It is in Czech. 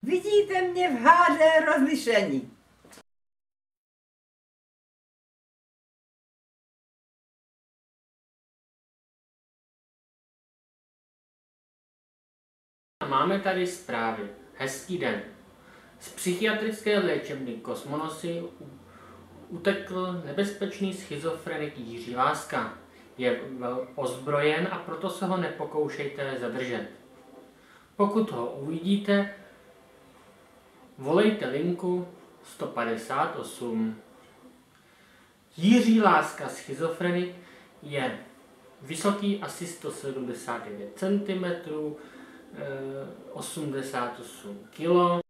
Vidíte mě v HD rozlišení. Máme tady zprávy. Hezký den. Z psychiatrické léčebny Kosmonosy utekl nebezpečný schizofrenik Jiří Láska. Je ozbrojen a proto se ho nepokoušejte zadržet. Pokud ho uvidíte, volejte linku 158. Jiří Láska, schizofrenik, je vysoký asi 179 cm, 88 kg.